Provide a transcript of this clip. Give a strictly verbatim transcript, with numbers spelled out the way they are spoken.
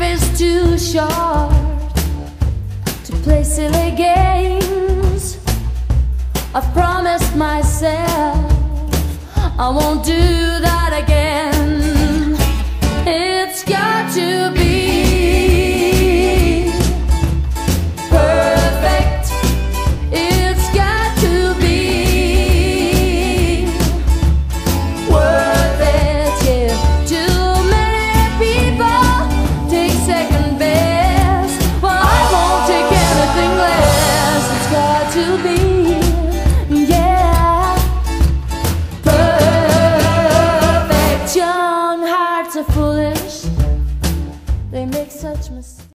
is too short to play silly games. I've promised myself I won't do that again. It's got to be perfect. It's got to be worth it. Yeah, too many people take second best. Well, I won't take anything less. It's got to be, yeah, perfect. Young hearts are foolish. They make such mistakes.